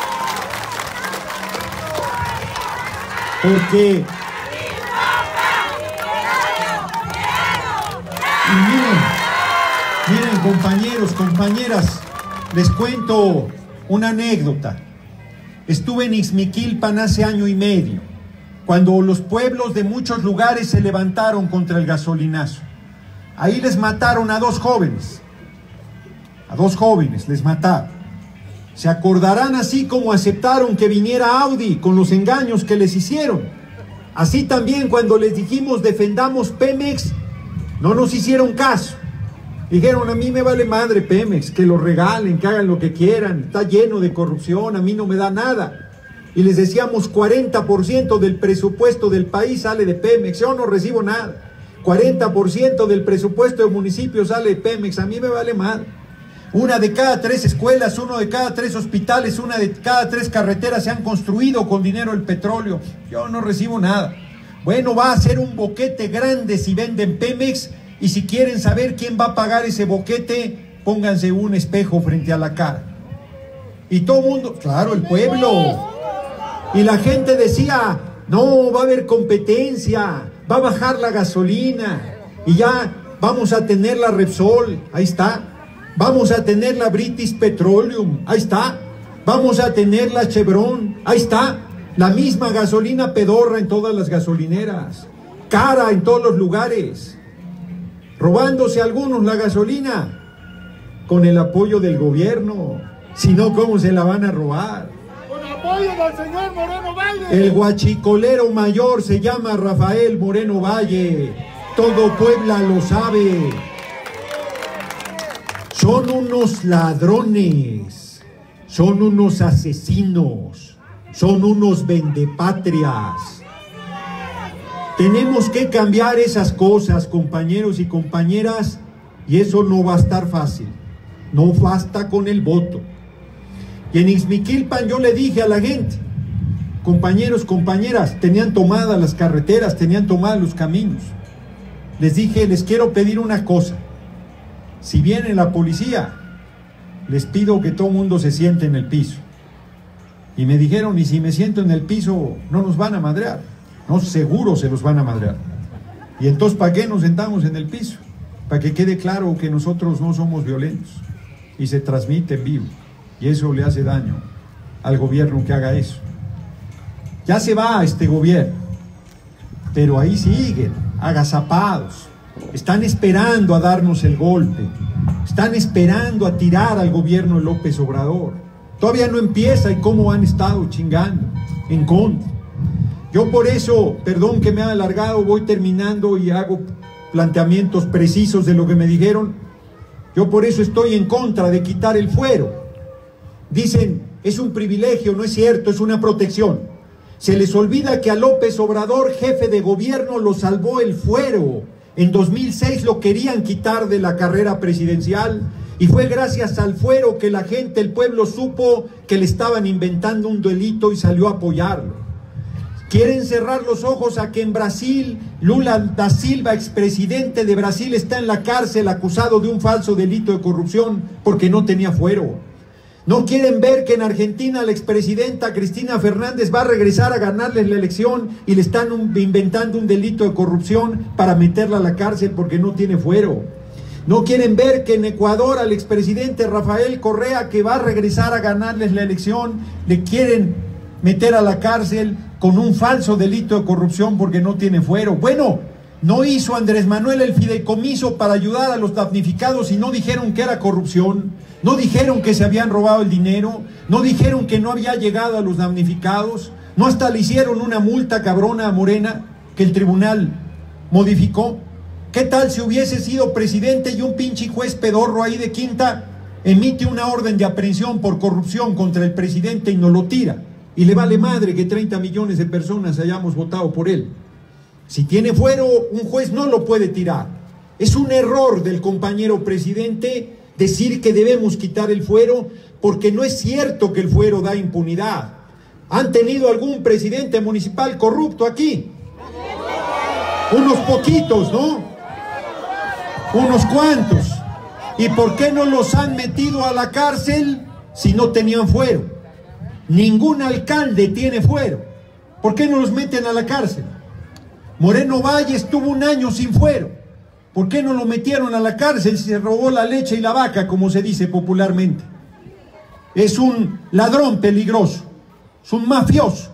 porque y miren, miren compañeros, compañeras, les cuento una anécdota. Estuve en Ixmiquilpan hace año y medio, cuando los pueblos de muchos lugares se levantaron contra el gasolinazo. Ahí les mataron a dos jóvenes, a dos jóvenes les mataron. Se acordarán, así como aceptaron que viniera Audi con los engaños que les hicieron. Así también cuando les dijimos defendamos Pemex, no nos hicieron caso. Dijeron, a mí me vale madre Pemex, que lo regalen, que hagan lo que quieran, está lleno de corrupción, a mí no me da nada. Y les decíamos, cuarenta por ciento del presupuesto del país sale de Pemex, yo no recibo nada. cuarenta por ciento del presupuesto del municipio sale de Pemex, a mí me vale madre. Una de cada tres escuelas, uno de cada tres hospitales, una de cada tres carreteras se han construido con dinero del petróleo. Yo no recibo nada. Bueno, va a ser un boquete grande si venden Pemex, y si quieren saber quién va a pagar ese boquete, pónganse un espejo frente a la cara. Y todo el mundo, claro, el pueblo. Y la gente decía, no, va a haber competencia, va a bajar la gasolina, y ya vamos a tener la Repsol, ahí está. Vamos a tener la British Petroleum, ahí está. Vamos a tener la Chevron, ahí está. La misma gasolina pedorra en todas las gasolineras, cara en todos los lugares, robándose algunos la gasolina con el apoyo del gobierno. Si no, ¿cómo se la van a robar? Con apoyo del señor Moreno Valle. El guachicolero mayor se llama Rafael Moreno Valle. Todo Puebla lo sabe. Son unos ladrones, son unos asesinos, son unos vendepatrias. Tenemos que cambiar esas cosas, compañeros y compañeras, y eso no va a estar fácil. No basta con el voto. Y en Ixmiquilpan yo le dije a la gente, compañeros, compañeras, tenían tomadas las carreteras, tenían tomados los caminos. Les dije, les quiero pedir una cosa. Si viene la policía, les pido que todo el mundo se siente en el piso. Y me dijeron, y si me siento en el piso, no nos van a madrear. No, seguro se los van a madrear. Y entonces, ¿para qué nos sentamos en el piso? Para que quede claro que nosotros no somos violentos. Y se transmite en vivo. Y eso le hace daño al gobierno que haga eso. Ya se va este gobierno, pero ahí siguen, agazapados. Están esperando a darnos el golpe, están esperando a tirar al gobierno de López Obrador. Todavía no empieza y cómo han estado chingando en contra. Yo por eso, perdón que me ha alargado, voy terminando y hago planteamientos precisos de lo que me dijeron. Yo por eso estoy en contra de quitar el fuero. Dicen, es un privilegio, no es cierto, es una protección. Se les olvida que a López Obrador, jefe de gobierno, lo salvó el fuero. En dos mil seis lo querían quitar de la carrera presidencial y fue gracias al fuero que la gente, el pueblo supo que le estaban inventando un delito y salió a apoyarlo. Quieren cerrar los ojos a que en Brasil Lula da Silva, expresidente de Brasil, está en la cárcel acusado de un falso delito de corrupción porque no tenía fuero. No quieren ver que en Argentina la expresidenta Cristina Fernández va a regresar a ganarles la elección y le están un, inventando un delito de corrupción para meterla a la cárcel porque no tiene fuero. No quieren ver que en Ecuador al expresidente Rafael Correa, que va a regresar a ganarles la elección, le quieren meter a la cárcel con un falso delito de corrupción porque no tiene fuero. Bueno, no hizo Andrés Manuel el fideicomiso para ayudar a los damnificados y no dijeron que era corrupción, no dijeron que se habían robado el dinero, no dijeron que no había llegado a los damnificados, no hasta le hicieron una multa cabrona a Morena que el tribunal modificó. ¿Qué tal si hubiese sido presidente y un pinche juez pedorro ahí de quinta emite una orden de aprehensión por corrupción contra el presidente y no lo tira? Y le vale madre que treinta millones de personas hayamos votado por él. Si tiene fuero, un juez no lo puede tirar. Es un error del compañero presidente decir que debemos quitar el fuero, porque no es cierto que el fuero da impunidad. ¿Han tenido algún presidente municipal corrupto aquí? Unos poquitos, ¿no? Unos cuantos. ¿Y por qué no los han metido a la cárcel si no tenían fuero? Ningún alcalde tiene fuero. ¿Por qué no los meten a la cárcel? Moreno Valle estuvo un año sin fuero. ¿Por qué no lo metieron a la cárcel si se robó la leche y la vaca, como se dice popularmente? Es un ladrón peligroso, es un mafioso,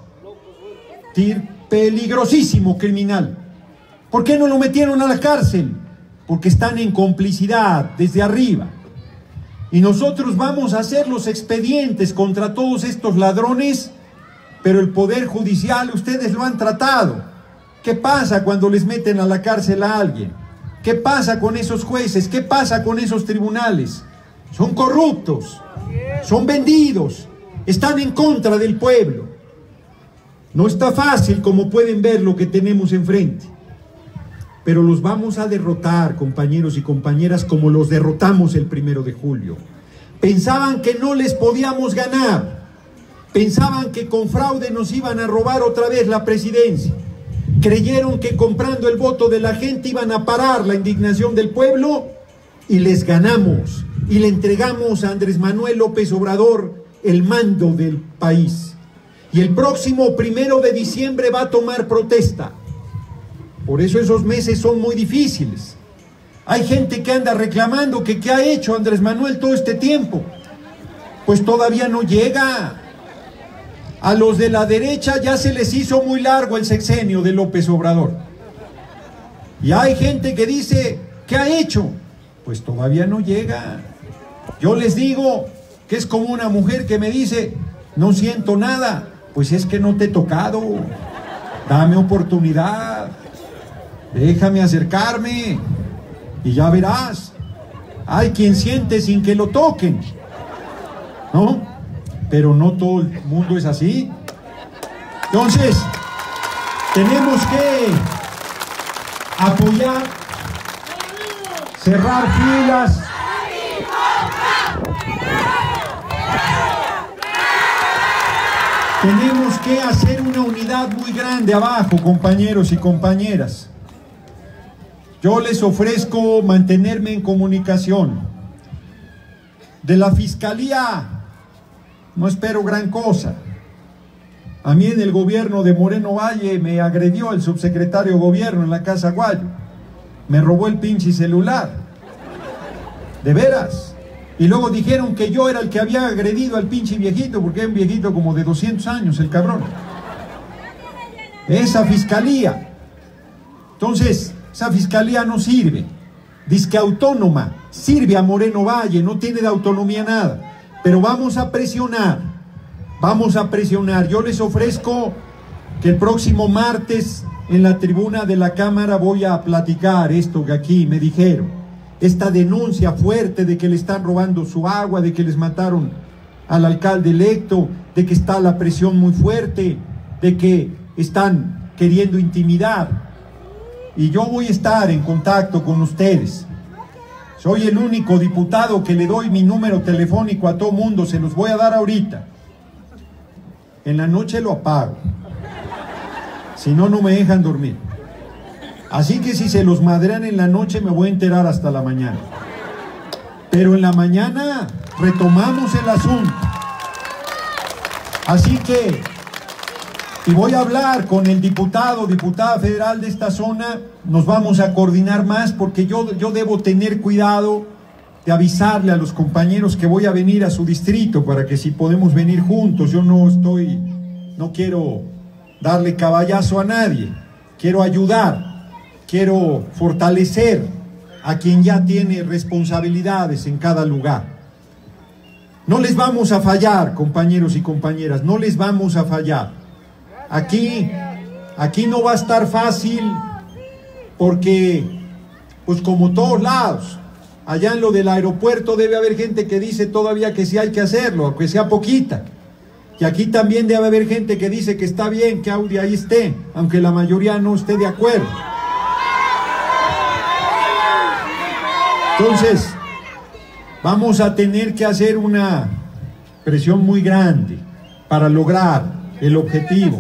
peligrosísimo criminal. ¿Por qué no lo metieron a la cárcel? Porque están en complicidad desde arriba. Y nosotros vamos a hacer los expedientes contra todos estos ladrones, pero el Poder Judicial, ustedes lo han tratado. ¿Qué pasa cuando les meten a la cárcel a alguien? ¿Qué pasa con esos jueces? ¿Qué pasa con esos tribunales? Son corruptos, son vendidos, están en contra del pueblo. No está fácil, como pueden ver, lo que tenemos enfrente. Pero los vamos a derrotar, compañeros y compañeras, como los derrotamos el primero de julio. Pensaban que no les podíamos ganar. Pensaban que con fraude nos iban a robar otra vez la presidencia. Creyeron que comprando el voto de la gente iban a parar la indignación del pueblo y les ganamos. Y le entregamos a Andrés Manuel López Obrador el mando del país. Y el próximo primero de diciembre va a tomar protesta. Por eso esos meses son muy difíciles. Hay gente que anda reclamando que qué ha hecho Andrés Manuel todo este tiempo. Pues todavía no llega. A los de la derecha ya se les hizo muy largo el sexenio de López Obrador. Y hay gente que dice, ¿qué ha hecho? Pues todavía no llega. Yo les digo que es como una mujer que me dice, no siento nada. Pues es que no te he tocado. Dame oportunidad. Déjame acercarme y ya verás. Hay quien siente sin que lo toquen, ¿no? Pero no todo el mundo es así. Entonces, tenemos que apoyar, cerrar filas. Tenemos que hacer una unidad muy grande abajo, compañeros y compañeras. Yo les ofrezco mantenerme en comunicación. De la Fiscalía no espero gran cosa. A mí en el gobierno de Moreno Valle me agredió el subsecretario de gobierno en la Casa Guayo. Me robó el pinche celular. De veras. Y luego dijeron que yo era el que había agredido al pinche viejito, porque es un viejito como de doscientos años, el cabrón. Esa Fiscalía. Entonces, esa Fiscalía no sirve. Dizque autónoma. Sirve a Moreno Valle, no tiene de autonomía nada. Pero vamos a presionar. Vamos a presionar. Yo les ofrezco que el próximo martes en la tribuna de la Cámara voy a platicar esto que aquí me dijeron, esta denuncia fuerte de que le están robando su agua, de que les mataron al alcalde electo, de que está la presión muy fuerte, de que están queriendo intimidar. Y yo voy a estar en contacto con ustedes. Soy el único diputado que le doy mi número telefónico a todo mundo, se los voy a dar ahorita. En la noche lo apago, si no, no me dejan dormir. Así que si se los madrean en la noche me voy a enterar hasta la mañana. Pero en la mañana retomamos el asunto. Así que, y voy a hablar con el diputado, diputada federal de esta zona, nos vamos a coordinar más porque yo, yo debo tener cuidado de avisarle a los compañeros que voy a venir a su distrito para que si podemos venir juntos. Yo no estoy, no quiero darle caballazo a nadie, quiero ayudar, quiero fortalecer a quien ya tiene responsabilidades en cada lugar. No les vamos a fallar, compañeros y compañeras, no les vamos a fallar. Aquí, aquí no va a estar fácil porque, pues como todos lados, allá en lo del aeropuerto debe haber gente que dice todavía que sí hay que hacerlo, aunque sea poquita. Y aquí también debe haber gente que dice que está bien que Audi ahí esté, aunque la mayoría no esté de acuerdo. Entonces, vamos a tener que hacer una presión muy grande para lograr el objetivo.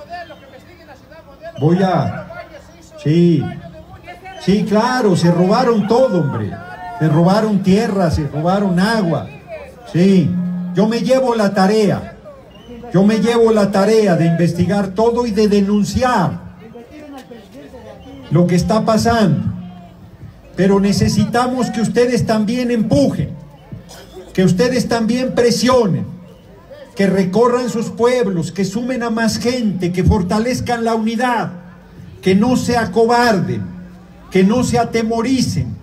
Voy a... Sí, sí, claro, se robaron todo, hombre. Se robaron tierra, se robaron agua. Sí, yo me llevo la tarea. Yo me llevo la tarea de investigar todo y de denunciar lo que está pasando. Pero necesitamos que ustedes también empujen, que ustedes también presionen, que recorran sus pueblos, que sumen a más gente, que fortalezcan la unidad, que no se acobarden, que no se atemoricen.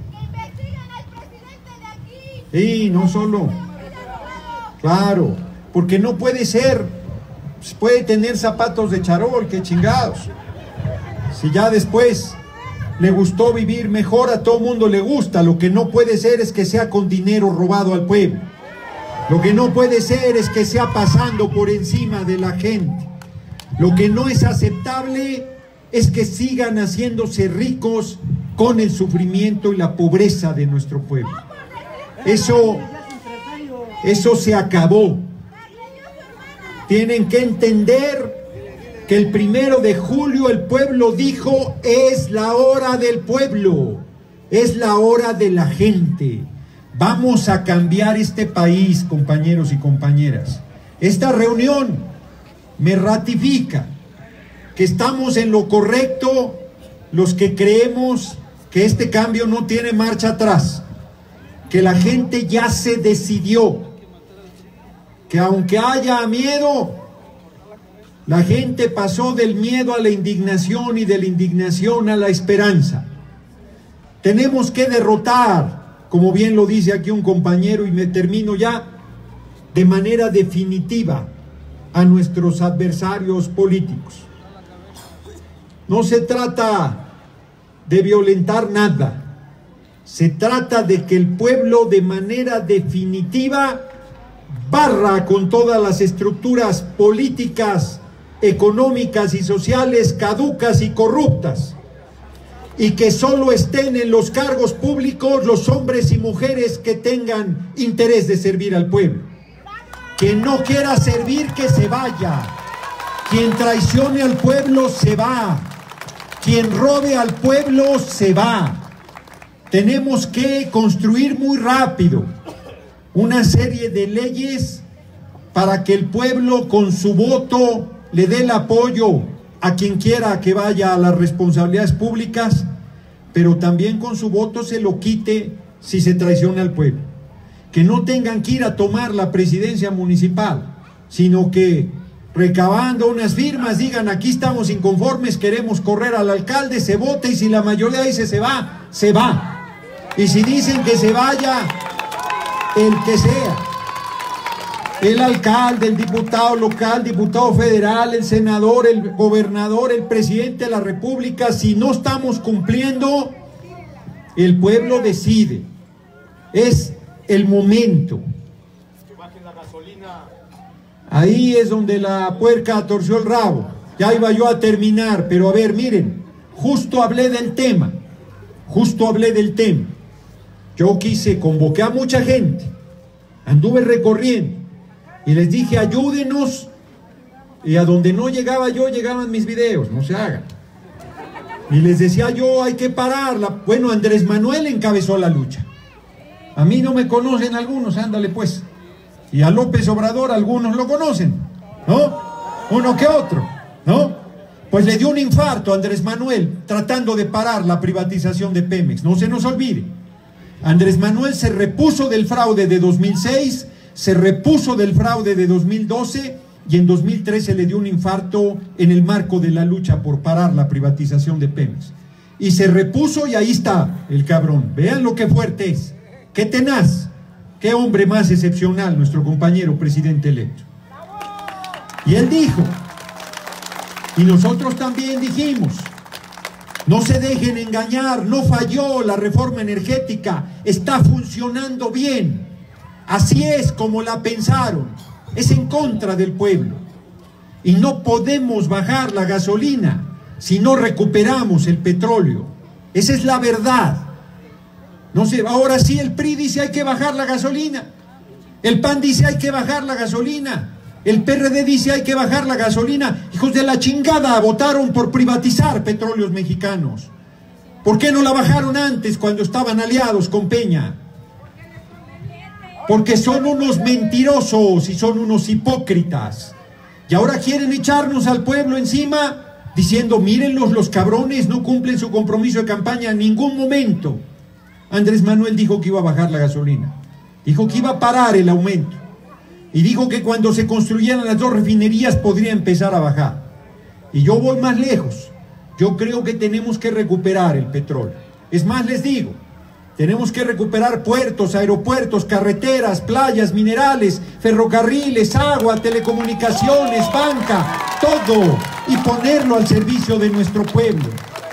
Sí, no solo, claro, porque no puede ser, puede tener zapatos de charol, que chingados. Si ya después le gustó vivir mejor, a todo mundo le gusta, lo que no puede ser es que sea con dinero robado al pueblo. Lo que no puede ser es que sea pasando por encima de la gente. Lo que no es aceptable es que sigan haciéndose ricos con el sufrimiento y la pobreza de nuestro pueblo. Eso, eso se acabó. Tienen que entender que el primero de julio el pueblo dijo: es la hora del pueblo, es la hora de la gente. Vamos a cambiar este país, compañeros y compañeras. Esta reunión me ratifica que estamos en lo correcto los que creemos que este cambio no tiene marcha atrás, que la gente ya se decidió, que aunque haya miedo, la gente pasó del miedo a la indignación y de la indignación a la esperanza. Tenemos que derrotar, como bien lo dice aquí un compañero, y me termino ya, de manera definitiva a nuestros adversarios políticos. No se trata de violentar nada, se trata de que el pueblo de manera definitiva barra con todas las estructuras políticas, económicas y sociales caducas y corruptas, y que solo estén en los cargos públicos los hombres y mujeres que tengan interés de servir al pueblo. Quien no quiera servir, que se vaya. Quien traicione al pueblo, se va. Quien robe al pueblo, se va. Tenemos que construir muy rápido una serie de leyes para que el pueblo con su voto le dé el apoyo a quien quiera que vaya a las responsabilidades públicas, pero también con su voto se lo quite si se traiciona al pueblo. Que no tengan que ir a tomar la presidencia municipal, sino que recabando unas firmas digan: aquí estamos inconformes, queremos correr al alcalde, se vote, y si la mayoría dice se va, se va. Y si dicen que se vaya, el que sea, el alcalde, el diputado local, diputado federal, el senador, el gobernador, el presidente de la República. Si no estamos cumpliendo, el pueblo decide. Es el momento. Ahí es donde la puerca torció el rabo. Ya iba yo a terminar, pero a ver, miren, justo hablé del tema, justo hablé del tema. Yo quise, convoqué a mucha gente, anduve recorriendo y les dije, ayúdenos, y a donde no llegaba yo, llegaban mis videos, no se hagan. Y les decía yo, hay que pararla. Bueno, Andrés Manuel encabezó la lucha. A mí no me conocen algunos, ándale pues. Y a López Obrador algunos lo conocen, ¿no? Uno que otro, ¿no? Pues le dio un infarto a Andrés Manuel tratando de parar la privatización de Pemex. No se nos olvide. Andrés Manuel se repuso del fraude de dos mil seis, se repuso del fraude de dos mil doce y en dos mil trece le dio un infarto en el marco de la lucha por parar la privatización de Pemex. Y se repuso y ahí está el cabrón. Vean lo que fuerte es, qué tenaz. Qué hombre más excepcional, nuestro compañero presidente electo. Y él dijo, y nosotros también dijimos, no se dejen engañar, no falló la reforma energética, está funcionando bien. Así es como la pensaron, es en contra del pueblo. Y no podemos bajar la gasolina si no recuperamos el petróleo. Esa es la verdad. No sé, ahora sí el P R I dice hay que bajar la gasolina, el P A N dice hay que bajar la gasolina, el P R D dice hay que bajar la gasolina. Hijos de la chingada, votaron por privatizar Petróleos Mexicanos. ¿Por qué no la bajaron antes cuando estaban aliados con Peña? Porque son unos mentirosos y son unos hipócritas. Y ahora quieren echarnos al pueblo encima diciendo, mírenlos, los cabrones no cumplen su compromiso de campaña en ningún momento. Andrés Manuel dijo que iba a bajar la gasolina, dijo que iba a parar el aumento y dijo que cuando se construyeran las dos refinerías podría empezar a bajar. Y yo voy más lejos, yo creo que tenemos que recuperar el petróleo. Es más, les digo, tenemos que recuperar puertos, aeropuertos, carreteras, playas, minerales, ferrocarriles, agua, telecomunicaciones, banca, todo, y ponerlo al servicio de nuestro pueblo.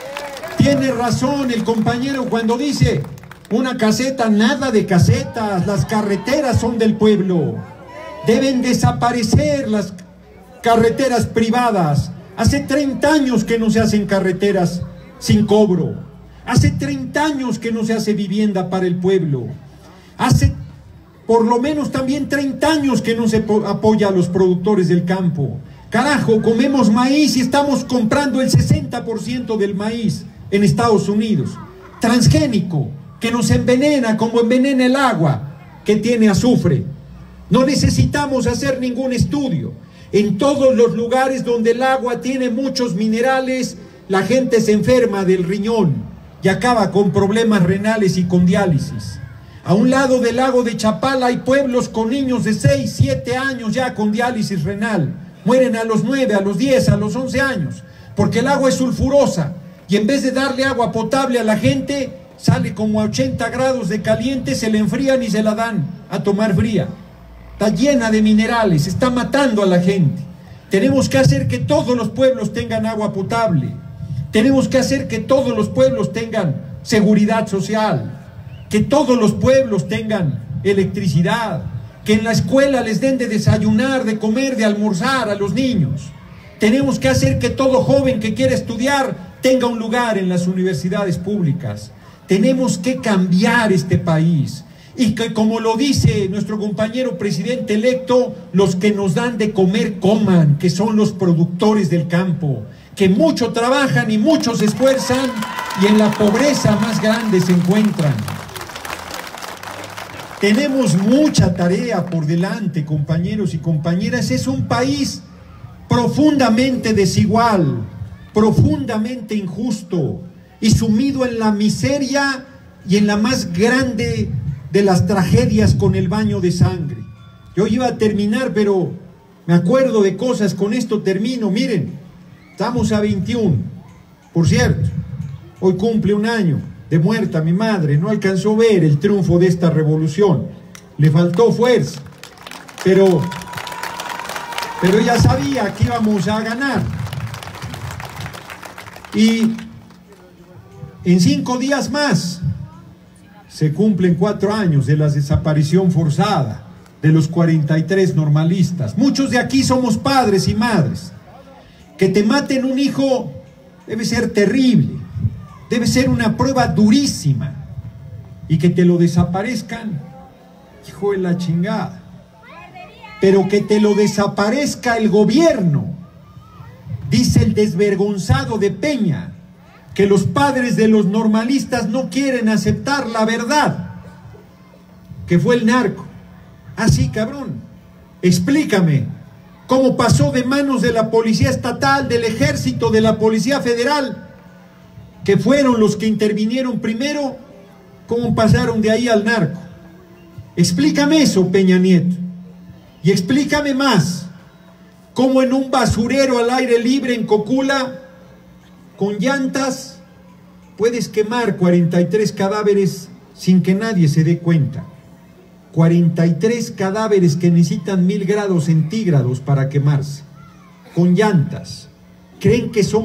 Tiene razón el compañero cuando dice, una caseta, nada de casetas, las carreteras son del pueblo. Deben desaparecer las carreteras privadas. Hace treinta años que no se hacen carreteras sin cobro. Hace treinta años que no se hace vivienda para el pueblo. Hace por lo menos también treinta años que no se apoya a los productores del campo. Carajo, comemos maíz y estamos comprando el sesenta por ciento del maíz en Estados Unidos. Transgénico, que nos envenena como envenena el agua, que tiene azufre. No necesitamos hacer ningún estudio. En todos los lugares donde el agua tiene muchos minerales, la gente se enferma del riñón y acaba con problemas renales y con diálisis. A un lado del lago de Chapala hay pueblos con niños de seis, siete años ya con diálisis renal. Mueren a los nueve, a los diez, a los once años, porque el agua es sulfurosa y en vez de darle agua potable a la gente, sale como a ochenta grados de caliente, se le enfrían y se la dan a tomar fría. Está llena de minerales, está matando a la gente. Tenemos que hacer que todos los pueblos tengan agua potable. Tenemos que hacer que todos los pueblos tengan seguridad social, que todos los pueblos tengan electricidad, que en la escuela les den de desayunar, de comer, de almorzar a los niños. Tenemos que hacer que todo joven que quiera estudiar tenga un lugar en las universidades públicas. Tenemos que cambiar este país y que, como lo dice nuestro compañero presidente electo, los que nos dan de comer coman, que son los productores del campo, que mucho trabajan y muchos se esfuerzan y en la pobreza más grande se encuentran. Tenemos mucha tarea por delante, compañeros y compañeras. Es un país profundamente desigual, profundamente injusto y sumido en la miseria y en la más grande de las tragedias con el baño de sangre. Yo iba a terminar, pero me acuerdo de cosas, con esto termino. Miren, estamos a veintiuno, por cierto, hoy cumple un año de muerta mi madre, no alcanzó a ver el triunfo de esta revolución, le faltó fuerza, pero pero ella sabía que íbamos a ganar. Y en cinco días más se cumplen cuatro años de la desaparición forzada de los cuarenta y tres normalistas. Muchos de aquí somos padres y madres. Que te maten un hijo debe ser terrible, debe ser una prueba durísima. Y que te lo desaparezcan, hijo de la chingada. Pero que te lo desaparezca el gobierno, dice el desvergonzado de Peña, que los padres de los normalistas no quieren aceptar la verdad, que fue el narco. Así, cabrón, explícame cómo pasó de manos de la policía estatal, del ejército, de la policía federal, que fueron los que intervinieron primero, cómo pasaron de ahí al narco. Explícame eso, Peña Nieto, y explícame más, cómo en un basurero al aire libre en Cocula, con llantas, puedes quemar cuarenta y tres cadáveres sin que nadie se dé cuenta. cuarenta y tres cadáveres que necesitan mil grados centígrados para quemarse, con llantas. ¿Creen que son